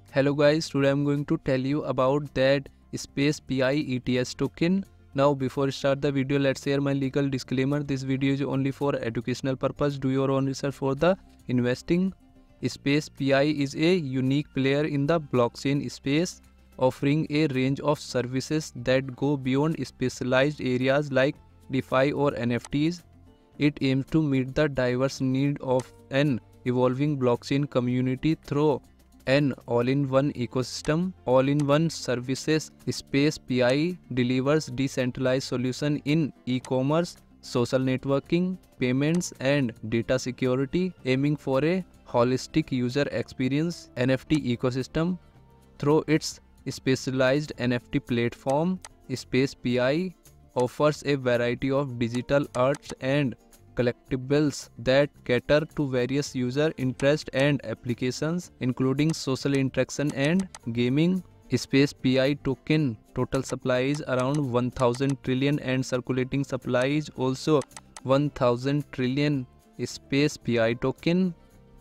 Hello guys, today I'm going to tell you about that Space PI ETS token. Now before start the video, let's share my legal disclaimer. This video is only for educational purpose. Do your own research for the investing. Space PI is a unique player in the blockchain space, offering a range of services that go beyond specialized areas like DeFi or NFTs. It aims to meet the diverse need of an evolving blockchain community through an all-in-one ecosystem, all-in-one services. Space PI delivers decentralized solution in e-commerce, social networking, payments and data security, aiming for a holistic user experience NFT ecosystem. Through its specialized NFT platform, Space PI offers a variety of digital arts and collectibles that cater to various user interests and applications, including social interaction and gaming. Space PI token total supply is around 1000 trillion and circulating supply is also 1000 trillion. Space PI token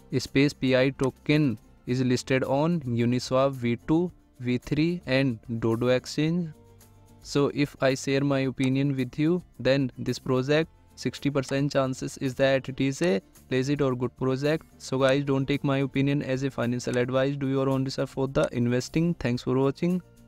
is listed on Uniswap V2, V3 and Dodo exchange. So if I share my opinion with you, then this project 60% chances is that it is a legit or good project. So guys, don't take my opinion as a financial advice. Do your own research for the investing. Thanks for watching.